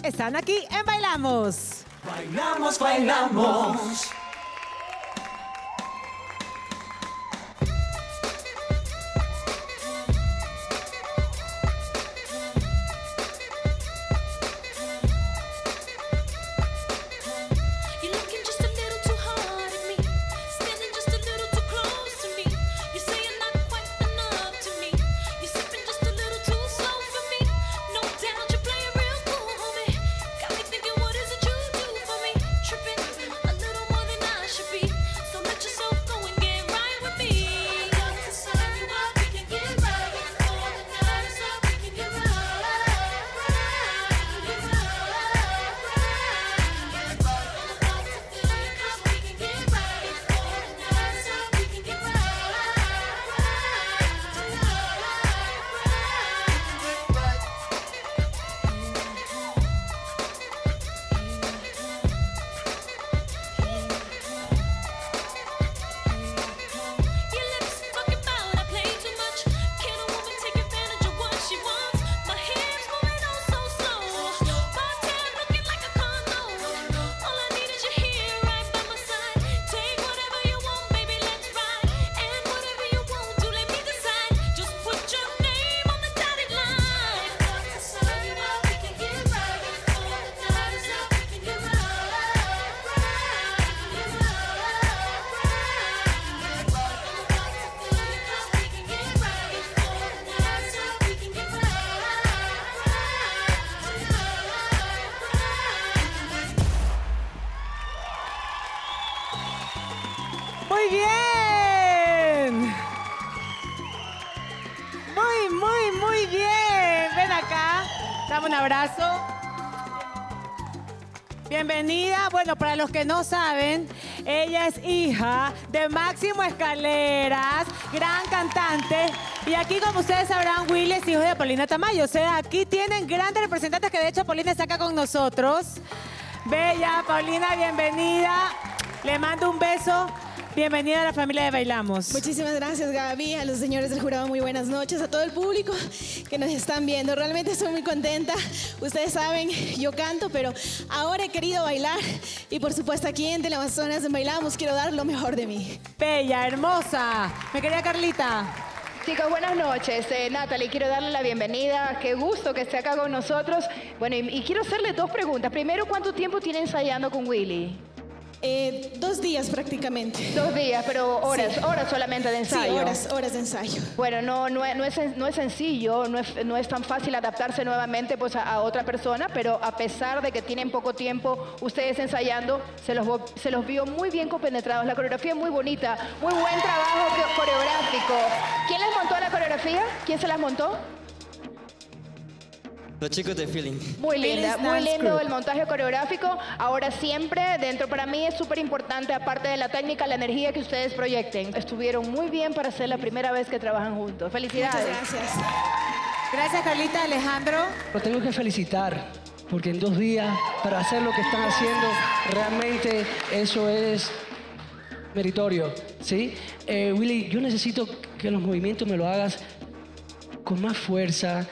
están aquí en Bailamos. Bailamos, bailamos. Muy bien. Muy bien. Ven acá. Dame un abrazo. Bienvenida. Bueno, para los que no saben, ella es hija de Máximo Escaleras, gran cantante. Y aquí, como ustedes sabrán, Willy es hijo de Paulina Tamayo. O sea, aquí tienen grandes representantes que de hecho Paulina está acá con nosotros. Bella, Paulina, bienvenida. Le mando un beso. Bienvenida a la familia de Bailamos. Muchísimas gracias, Gaby, a los señores del jurado, muy buenas noches, a todo el público que nos están viendo. Realmente estoy muy contenta. Ustedes saben, yo canto, pero ahora he querido bailar y por supuesto aquí en Teleamazonas en Bailamos quiero dar lo mejor de mí. Bella, hermosa. Mi querida Carlita. Chicos, buenas noches. Natalie, quiero darle la bienvenida. Qué gusto que esté acá con nosotros. Bueno, y quiero hacerle dos preguntas. Primero, ¿cuánto tiempo tiene ensayando con Willy? 2 días prácticamente. 2 días, pero horas, Sí. horas solamente de ensayo. Sí, horas de ensayo. Bueno, no es sencillo, no es tan fácil adaptarse nuevamente pues, a otra persona, pero a pesar de que tienen poco tiempo ustedes ensayando, se los vio muy bien compenetrados. La coreografía es muy bonita, muy buen trabajo coreográfico. ¿Quién les montó la coreografía? ¿Quién se las montó? Los chicos de Feeling. Muy linda, Feelings muy Dance lindo Crew. el montaje coreográfico. Ahora siempre, dentro para mí es súper importante, aparte de la técnica, la energía que ustedes proyecten. Estuvieron muy bien para ser la primera vez que trabajan juntos. Felicidades. Muchas gracias. Gracias, Carlita. Alejandro. Lo tengo que felicitar, porque en 2 días, para hacer lo que están haciendo, realmente eso es meritorio, ¿sí? Willy, yo necesito que los movimientos me lo hagas con más fuerza.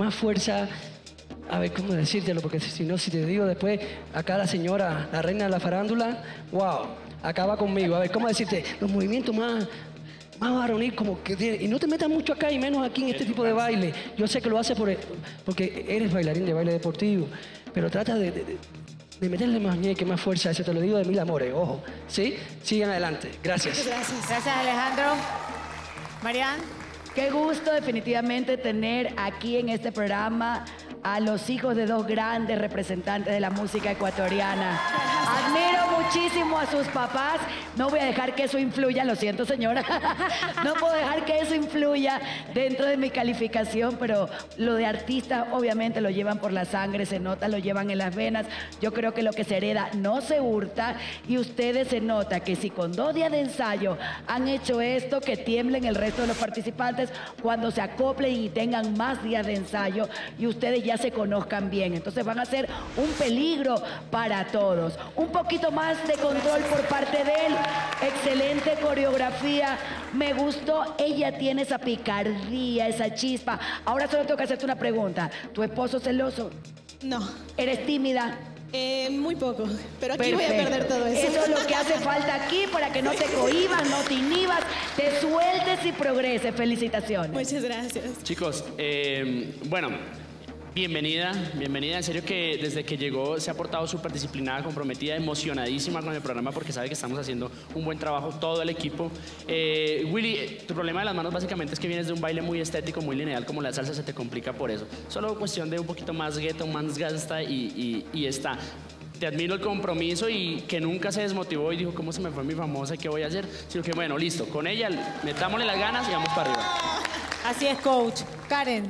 A ver, ¿cómo decírtelo? Porque si no, si te digo después, acá la señora, la reina de la farándula, wow, acaba conmigo. A ver, ¿cómo decirte? Los movimientos más varonil, como que tiene. Y no te metas mucho acá y menos aquí en este tipo de baile. Yo sé que lo haces porque eres bailarín de baile deportivo, pero trata de meterle más ñeque, más fuerza. Eso te lo digo de mil amores, ojo. ¿Sí? Sigan adelante. Gracias. Muchas gracias. Gracias, Alejandro. Marian. Qué gusto definitivamente tener aquí en este programa a los hijos de 2 grandes representantes de la música ecuatoriana. Admiro muchísimo a sus papás. No voy a dejar que eso influya, lo siento señora. No puedo dejar que eso influya dentro de mi calificación, pero lo de artista obviamente lo llevan por la sangre, se nota, lo llevan en las venas. Yo creo que lo que se hereda no se hurta y ustedes se nota que si con 2 días de ensayo han hecho esto, que tiemblen el resto de los participantes cuando se acoplen y tengan más días de ensayo y ustedes ya se conozcan bien. Entonces van a ser un peligro para todos. Un poquito más de control por parte de él. Excelente coreografía. Me gustó. Ella tiene esa picardía, esa chispa. Ahora solo tengo que hacerte una pregunta. ¿Tu esposo celoso? No, ¿Eres tímida? muy poco, pero aquí voy a Perfecto. perder todo eso. Eso es lo que hace falta aquí para que no te cohibas, no te inhibas, te sueltes y progreses. Felicitaciones. Muchas gracias. Chicos, bueno, bienvenida. En serio que desde que llegó se ha portado súper disciplinada, comprometida, emocionadísima con el programa porque sabe que estamos haciendo un buen trabajo, todo el equipo. Willy, tu problema de las manos básicamente es que vienes de un baile muy estético, muy lineal, como la salsa se te complica por eso. Solo cuestión de un poquito más gueto, más gasta y está. Te admiro el compromiso y que nunca se desmotivó y dijo, ¿cómo se me fue mi famosa? ¿Qué voy a hacer? Sino que, bueno, listo, con ella metámosle las ganas y vamos para arriba. Así es, coach. Karen.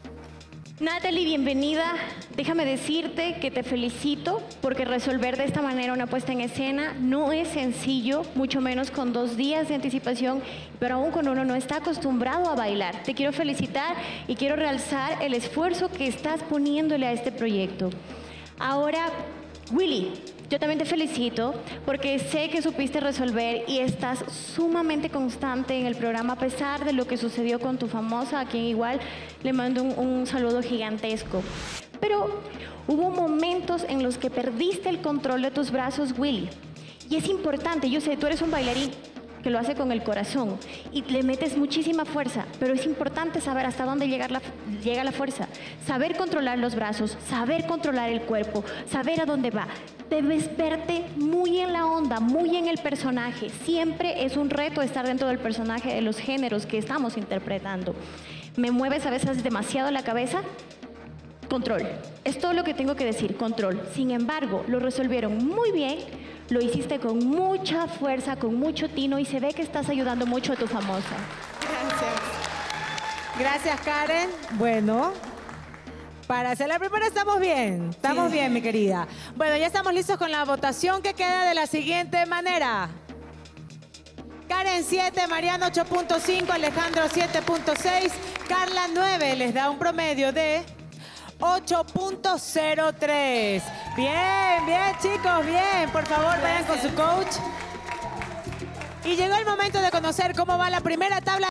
Natalie, bienvenida. Déjame decirte que te felicito porque resolver de esta manera una puesta en escena no es sencillo, mucho menos con 2 días de anticipación, pero aún cuando uno no está acostumbrado a bailar. Te quiero felicitar y quiero realzar el esfuerzo que estás poniéndole a este proyecto. Ahora, Willy, yo también te felicito porque sé que supiste resolver y estás sumamente constante en el programa a pesar de lo que sucedió con tu famosa, a quien igual le mando un saludo gigantesco. Pero hubo momentos en los que perdiste el control de tus brazos, Willy. Y es importante, yo sé, tú eres un bailarín que lo hace con el corazón y le metes muchísima fuerza, pero es importante saber hasta dónde llega la fuerza, saber controlar los brazos, saber controlar el cuerpo, saber a dónde va. Debes verte muy en la onda, muy en el personaje. Siempre es un reto estar dentro del personaje de los géneros que estamos interpretando. ¿Me mueves a veces demasiado la cabeza? Control. Es todo lo que tengo que decir, control. Sin embargo, lo resolvieron muy bien, lo hiciste con mucha fuerza, con mucho tino y se ve que estás ayudando mucho a tu famosa. Gracias. Gracias, Karen. Bueno, para hacer la primera estamos bien. Estamos bien, mi querida. Bueno, ya estamos listos con la votación que queda de la siguiente manera. Karen 7, Mariano 8.5, Alejandro 7.6, Carla 9. Les da un promedio de 8.03. Bien, bien, chicos, bien. Por favor, vayan con su coach. Y llegó el momento de conocer cómo va la primera tabla.